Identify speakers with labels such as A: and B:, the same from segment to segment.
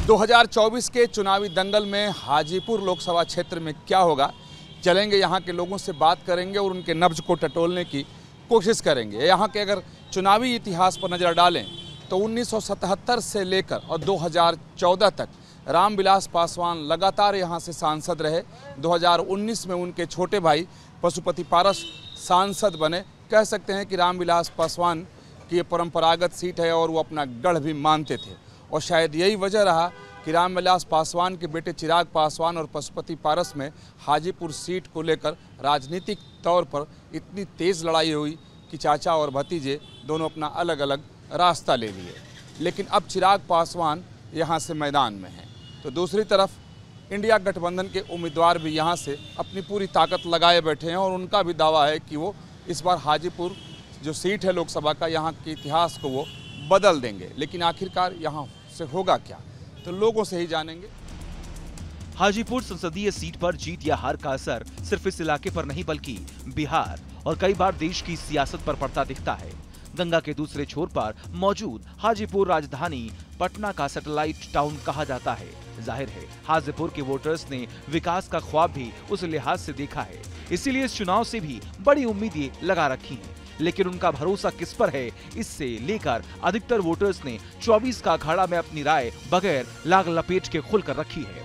A: 2024 के चुनावी दंगल में हाजीपुर लोकसभा क्षेत्र में क्या होगा, चलेंगे यहाँ के लोगों से बात करेंगे और उनके नब्ज को टटोलने की कोशिश करेंगे। यहाँ के अगर चुनावी इतिहास पर नज़र डालें तो 1977 से लेकर और 2014 तक रामविलास पासवान लगातार यहाँ से सांसद रहे। 2019 में उनके छोटे भाई पशुपति पारस सांसद बने। कह सकते हैं कि रामविलास पासवान की ये परंपरागत सीट है और वो अपना गढ़ भी मानते थे, और शायद यही वजह रहा कि रामविलास पासवान के बेटे चिराग पासवान और पशुपति पारस में हाजीपुर सीट को लेकर राजनीतिक तौर पर इतनी तेज़ लड़ाई हुई कि चाचा और भतीजे दोनों अपना अलग अलग रास्ता ले लिए। लेकिन अब चिराग पासवान यहाँ से मैदान में हैं, तो दूसरी तरफ इंडिया गठबंधन के उम्मीदवार भी यहाँ से अपनी पूरी ताकत लगाए बैठे हैं और उनका भी दावा है कि वो इस बार हाजीपुर जो सीट है लोकसभा का, यहाँ के इतिहास को वो बदल देंगे। लेकिन आखिरकार यहाँ से होगा क्या, तो लोगों से ही जानेंगे।
B: हाजीपुर संसदीय सीट पर जीत या हार का असर सिर्फ इस इलाके पर नहीं बल्कि बिहार और कई बार देश की सियासत पर पड़ता दिखता है। गंगा के दूसरे छोर पर मौजूद हाजीपुर राजधानी पटना का सैटेलाइट टाउन कहा जाता है। जाहिर है हाजीपुर के वोटर्स ने विकास का ख्वाब भी उस लिहाज से देखा है, इसीलिए इस चुनाव से भी बड़ी उम्मीदें लगा रखी हैं। लेकिन उनका भरोसा किस पर है, इससे लेकर अधिकतर वोटर्स ने 24 का अखाड़ा में अपनी राय बगैर लाग लपेट के खुलकर रखी है।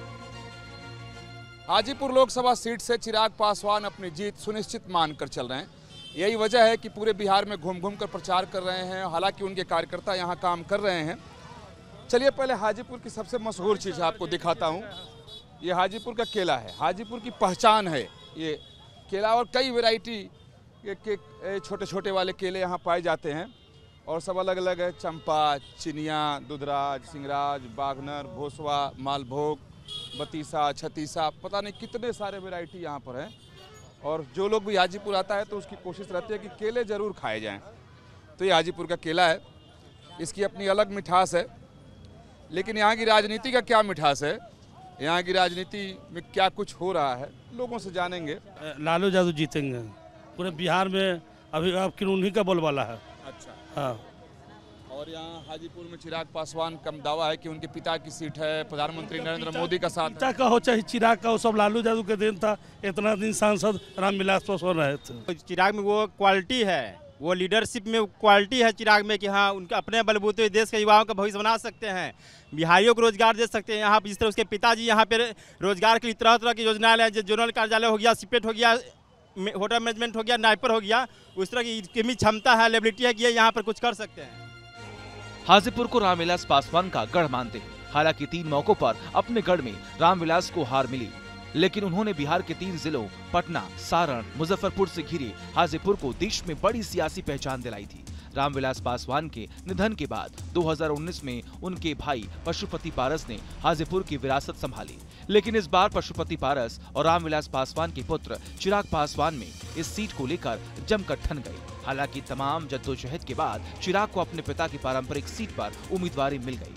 A: हाजीपुर लोकसभा सीट से चिराग पासवान अपनी जीत सुनिश्चित मानकर चल रहे हैं। यही वजह है कि पूरे बिहार में घूम घूम कर प्रचार कर रहे हैं। हालांकि उनके कार्यकर्ता यहाँ काम कर रहे हैं। चलिए पहले हाजीपुर की सबसे मशहूर चीज़ आपको दिखाता हूँ। ये हाजीपुर का केला है, हाजीपुर की पहचान है ये केला, और कई वैरायटी के छोटे छोटे वाले केले यहाँ पाए जाते हैं और सब अलग अलग है। चंपा, चिनिया, दुधराज, सिंगराज, बागनर, भोसवा, मालभोग, बतीसा, छतीसा, पता नहीं कितने सारे वैरायटी यहाँ पर हैं। और जो लोग भी हाजीपुर आता है तो उसकी कोशिश रहती है कि केले ज़रूर खाए जाएं। तो ये हाजीपुर का केला है, इसकी अपनी अलग मिठास है। लेकिन यहाँ की राजनीति का क्या मिठास है, यहाँ की राजनीति में क्या कुछ हो रहा है, लोगों से जानेंगे।
C: लालू यादव जीतेंगे पूरे बिहार में, अभी अब उन्हीं का बोलबाला है।
A: अच्छा,
C: हाँ।
A: और यहाँ हाजीपुर में चिराग पासवान का दावा है कि उनके पिता की सीट है, प्रधानमंत्री नरेंद्र मोदी का साथ
C: पिता का हो चाहे चिराग का हो, सब लालू यादव के देन था। इतना दिन सांसद रामविलास पासवान रहे थे।
D: चिराग में वो क्वालिटी है, वो लीडरशिप में क्वालिटी है चिराग में कि हाँ उनके अपने बलबूते देश के युवाओं का भविष्य बना सकते हैं, बिहारियों को रोजगार दे सकते हैं। यहाँ पर जिस तरह उसके पिताजी यहाँ पे रोजगार के लिए तरह तरह की योजनाएं लाए, जोनल कार्यालय हो गया, सीपेट हो गया, होटल मैनेजमेंट हो गया, नाइपर हो गया, उस तरह की क्षमता है, एबिलिटी है कि यहाँ पर कुछ कर सकते हैं।
B: हाजीपुर को रामविलास पासवान का गढ़ मानते हैं। हालांकि 3 मौकों पर अपने गढ़ में रामविलास को हार मिली, लेकिन उन्होंने बिहार के 3 जिलों पटना, सारण, मुजफ्फरपुर से घिरे हाजीपुर को देश में बड़ी सियासी पहचान दिलाई थी। रामविलास पासवान के निधन के बाद 2019 में उनके भाई पशुपति पारस ने हाजीपुर की विरासत संभाली, लेकिन इस बार पशुपति पारस और रामविलास पासवान के पुत्र चिराग पासवान में इस सीट को लेकर जमकर ठन गए। हालांकि तमाम जद्दोजहद के बाद चिराग को अपने पिता की पारंपरिक सीट पर उम्मीदवारी मिल गई।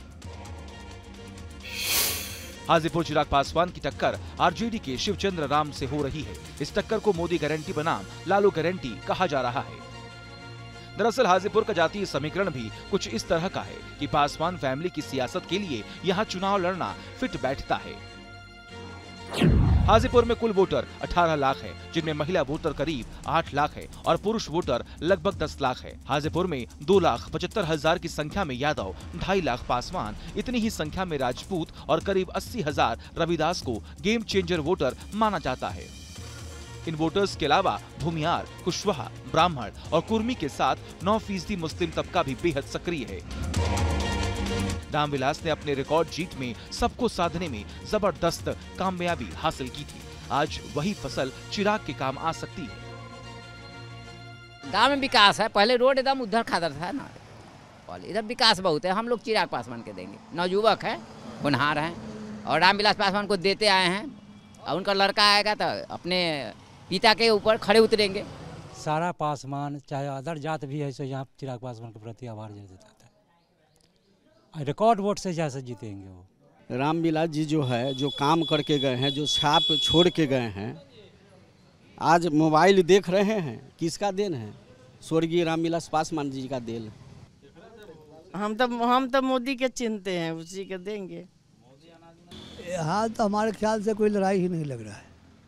B: हाजीपुर चिराग पासवान की टक्कर आरजेडी के शिवचंद्र राम से हो रही है। इस टक्कर को मोदी गारंटी बनाम लालू गारंटी कहा जा रहा है। दरअसल हाजीपुर का जातीय समीकरण भी कुछ इस तरह का है कि पासवान फैमिली की सियासत के लिए यहाँ चुनाव लड़ना फिट बैठता है। हाजीपुर में कुल वोटर 18 लाख है, जिनमें महिला वोटर करीब 8 लाख है और पुरुष वोटर लगभग 10 लाख है। हाजीपुर में 2,75,000 की संख्या में यादव, 2.5 लाख पासवान, इतनी ही संख्या में राजपूत और करीब 80,000 रविदास को गेम चेंजर वोटर माना जाता है। इन वोटर्स के अलावा भूमियार, कुशवाहा, ब्राह्मण और कुर्मी के साथ 9% मुस्लिम तबका भी बेहद सक्रिय है। रामविलास ने अपने रिकॉर्ड जीत में सबको साधने में जबरदस्त कामयाबी हासिल की थी। आज वही फसल चिराग के काम आ सकती है।
E: गांव में विकास है, पहले रोड एकदम उधर खादर था ना, और इधर विकास बहुत है। हम लोग चिराग पासवान के देंगे। नवयुवक है, होनहार हैं और रामविलास पासवान को देते आए हैं, और उनका लड़का आएगा तो अपने पिता के ऊपर खड़े उतरेंगे।
F: सारा पासवान चाहे अदर जात भी है, सो यहाँ चिराग पासवान के प्रति आभार जताता है। रिकॉर्ड वोट से जैसे जीतेंगे वो।
G: रामविलास जी जो है, जो काम करके गए हैं, जो छाप छोड़ के गए हैं, आज मोबाइल देख रहे हैं, किसका देन है? स्वर्गीय रामविलास पासवान जी का देन।
H: हम तो मोदी के चिन्हते हैं, उसी के देंगे। यहाँ तो हमारे ख्याल से कोई लड़ाई ही नहीं लग रहा है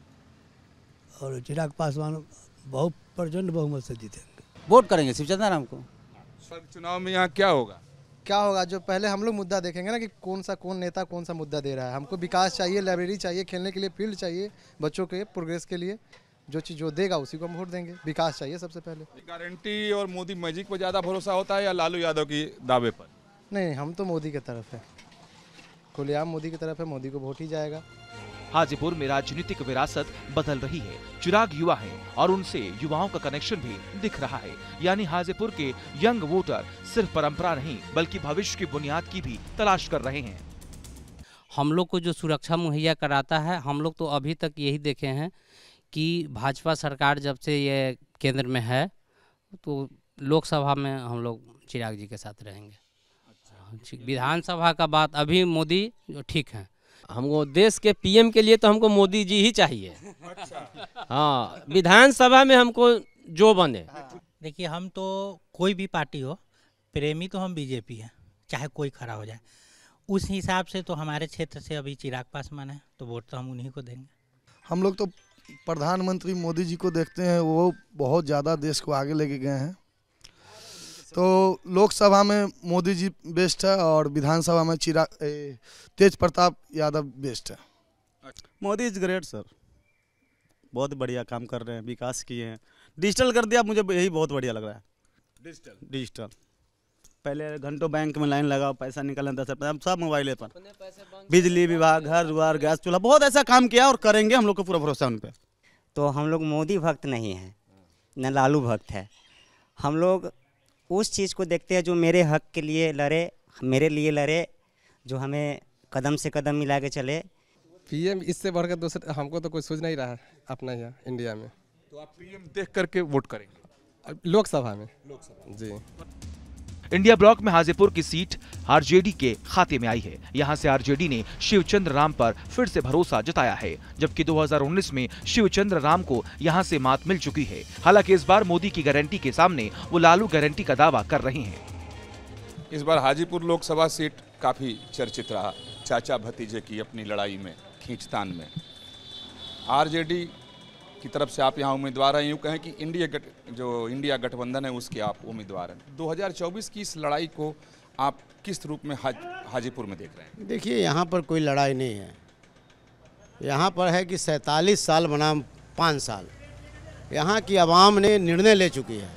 H: और चिराग पासवान बहुत प्रचंड बहुमत से जीतेंगे।
I: वोट करेंगे शिवचंद्र राम को।
A: सर चुनाव में यहाँ क्या होगा?
J: क्या होगा, जो पहले हम लोग मुद्दा देखेंगे ना कि कौन नेता कौन सा मुद्दा दे रहा है। हमको विकास चाहिए, लाइब्रेरी चाहिए, खेलने के लिए फील्ड चाहिए, बच्चों के प्रोग्रेस के लिए जो चीज़ जो देगा उसी को हम वोट देंगे। विकास चाहिए सबसे पहले।
A: गारंटी और मोदी मैजिक पर ज़्यादा भरोसा होता है या लालू यादव की दावे पर?
J: नहीं, हम तो मोदी की तरफ है, खुलेआम मोदी की तरफ है, मोदी को वोट ही जाएगा।
B: हाजीपुर में राजनीतिक विरासत बदल रही है। चिराग युवा हैं और उनसे युवाओं का कनेक्शन भी दिख रहा है। यानी हाजीपुर के यंग वोटर सिर्फ परंपरा नहीं बल्कि भविष्य की बुनियाद की भी तलाश कर रहे हैं।
K: हम लोग को जो सुरक्षा मुहैया कराता है, हम लोग तो अभी तक यही देखे हैं कि भाजपा सरकार जब से ये केंद्र में है तो लोकसभा में हम लोग चिराग जी के साथ रहेंगे। विधानसभा का बात अभी मोदी जो ठीक है।
L: हमको देश के पीएम के लिए तो हमको मोदी जी ही चाहिए। हाँ, विधानसभा में हमको जो बने।
M: देखिए, हम तो कोई भी पार्टी हो, प्रेमी तो हम बीजेपी हैं, चाहे कोई खड़ा हो जाए। उस हिसाब से तो हमारे क्षेत्र से अभी चिराग पासवान है तो वोट तो हम उन्हीं को देंगे।
N: हम लोग तो प्रधानमंत्री मोदी जी को देखते हैं, वो बहुत ज़्यादा देश को आगे लेके गए हैं। तो लोकसभा में मोदी जी बेस्ट है और विधानसभा में तेज प्रताप यादव बेस्ट है।
G: मोदी इज ग्रेट सर, बहुत बढ़िया काम कर रहे हैं, विकास किए हैं, डिजिटल कर दिया, मुझे यही बहुत बढ़िया लग रहा है। डिजिटल पहले घंटों बैंक में लाइन लगाओ, पैसा निकलना 10 रुपये, अब सब मोबाइल पर। बिजली विभाग, घर द्वार, गैस चूल्हा, बहुत ऐसा काम किया और करेंगे, हम लोग को पूरा भरोसा उन पर।
O: तो हम लोग मोदी भक्त नहीं हैं न लालू भक्त है। हम लोग उस चीज़ को देखते हैं जो मेरे हक के लिए लड़े, मेरे लिए लड़े, जो हमें कदम से कदम मिला के चले।
P: पीएम इससे बढ़कर दूसरे हमको तो कोई सूझ नहीं रहा है अपना यहाँ इंडिया में।
A: तो आप पीएम देख करके वोट करेंगे
P: लोकसभा में? जी।
B: इंडिया ब्लॉक में हाजीपुर की सीट आरजेडी के खाते में आई है। यहां से आरजेडी ने शिवचंद्र राम पर फिर से भरोसा जताया है, जबकि 2019 में शिवचंद्र राम को यहां से मात मिल चुकी है। हालांकि इस बार मोदी की गारंटी के सामने वो लालू गारंटी का दावा कर रहे हैं।
A: इस बार हाजीपुर लोकसभा सीट काफी चर्चित रहा, चाचा भतीजे की अपनी लड़ाई में, खींचतान में। आरजेडी की तरफ से आप यहाँ उम्मीदवार हैं, यूँ कहें कि इंडिया गठबंधन है उसके आप उम्मीदवार हैं। 2024 की इस लड़ाई को आप किस रूप में हाजीपुर में देख रहे हैं?
Q: देखिए, यहाँ पर कोई लड़ाई नहीं है। यहाँ पर है कि 47 साल बनाम 5 साल, यहाँ की आवाम ने निर्णय ले चुकी है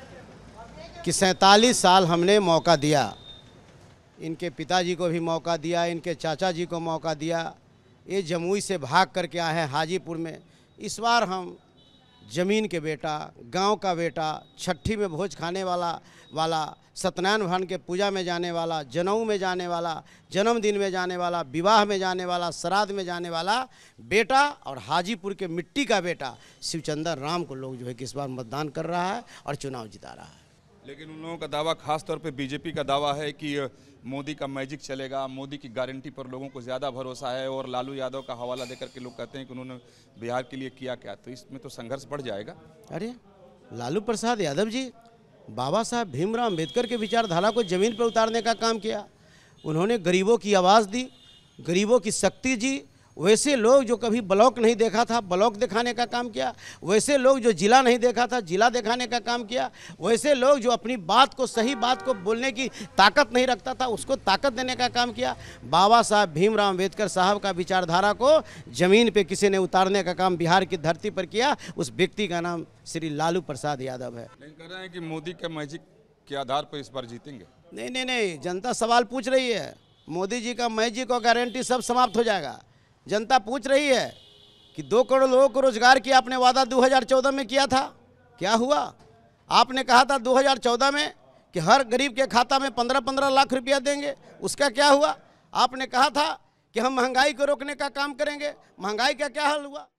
Q: कि 47 साल हमने मौका दिया, इनके पिताजी को भी मौका दिया, इनके चाचा जी को मौका दिया। ये जमुई से भाग करके आए हैं हाजीपुर में। इस बार हम ज़मीन के बेटा, गांव का बेटा, छठी में भोज खाने वाला सत्यनारायण भगवान के पूजा में जाने वाला, जनेऊ में जाने वाला, जन्मदिन में जाने वाला, विवाह में जाने वाला, श्राद्ध में जाने वाला बेटा और हाजीपुर के मिट्टी का बेटा शिवचंद्र राम को लोग जो है कि इस बार मतदान कर रहा है और चुनाव जिता रहा है।
A: लेकिन उन लोगों का दावा, खास तौर पे बीजेपी का दावा है कि मोदी का मैजिक चलेगा, मोदी की गारंटी पर लोगों को ज़्यादा भरोसा है, और लालू यादव का हवाला देकर के लोग कहते हैं कि उन्होंने बिहार के लिए किया क्या। तो इसमें तो संघर्ष बढ़ जाएगा।
Q: अरे लालू प्रसाद यादव जी बाबा साहब भीमराव अम्बेडकर के विचारधारा को ज़मीन पर उतारने का काम किया। उन्होंने गरीबों की आवाज़ दी, गरीबों की शक्ति जी। वैसे लोग जो कभी ब्लॉक नहीं देखा था, ब्लॉक दिखाने का काम किया। वैसे लोग जो जिला नहीं देखा था, जिला दिखाने का काम किया। वैसे लोग जो अपनी बात को, सही बात को बोलने की ताकत नहीं रखता था, उसको ताकत देने का काम किया। बाबा साहब भीमराव अम्बेडकर साहब का विचारधारा को ज़मीन पे किसी ने उतारने का काम बिहार की धरती पर किया। उस व्यक्ति का नाम श्री लालू प्रसाद यादव है।
A: नहीं कह रहे हैं कि मोदी के मैजिक के आधार पर इस बार जीतेंगे?
Q: नहीं, जनता सवाल पूछ रही है। मोदी जी का मैजिक और गारंटी सब समाप्त हो जाएगा। जनता पूछ रही है कि 2 करोड़ लोगों को रोजगार की आपने वादा 2014 में किया था, क्या हुआ? आपने कहा था 2014 में कि हर गरीब के खाता में 15-15 लाख रुपया देंगे, उसका क्या हुआ? आपने कहा था कि हम महंगाई को रोकने का काम करेंगे, महंगाई का क्या हाल हुआ?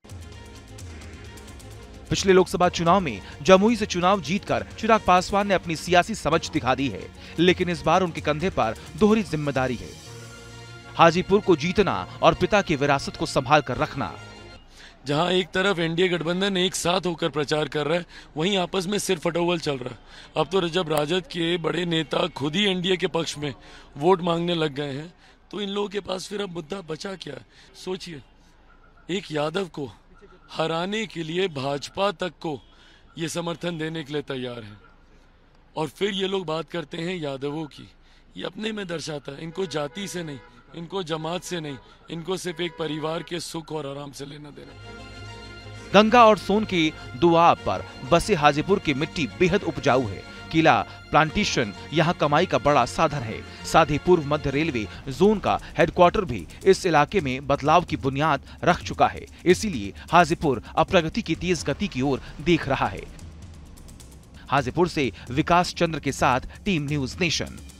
B: पिछले लोकसभा चुनाव में जमुई से चुनाव जीतकर चिराग पासवान ने अपनी सियासी समझ दिखा दी है, लेकिन इस बार उनके कंधे पर दोहरी जिम्मेदारी है। हाजीपुर को जीतना और पिता की विरासत को संभाल कर रखना।
R: जहां एक तरफ एनडीए गठबंधन एक साथ होकर प्रचार कर रहा है, वहीं आपस में सिर फटोवल चल रहा है। अब तो जब राजद के बड़े नेता खुद ही एनडीए के पक्ष में वोट मांगने लग गए हैं, तो इन लोगों के पास फिर अब मुद्दा बचा क्या है? सोचिए, एक यादव को हराने के लिए भाजपा तक को ये समर्थन देने के लिए तैयार है, और फिर ये लोग बात करते हैं यादवों की। ये अपने में दर्शाता है, इनको जाति से नहीं, इनको जमात से नहीं, इनको सिर्फ एक परिवार के सुख और आराम से लेना देना।
B: गंगा और सोन की दुआब पर बसे हाजीपुर की मिट्टी बेहद उपजाऊ है। किला प्लांटेशन यहाँ कमाई का बड़ा साधन है। साथ ही पूर्व मध्य रेलवे जोन का हेडक्वार्टर भी इस इलाके में बदलाव की बुनियाद रख चुका है। इसीलिए हाजीपुर अब प्रगति की तेज गति की ओर देख रहा है। हाजीपुर से विकास चंद्र के साथ टीम न्यूज नेशन।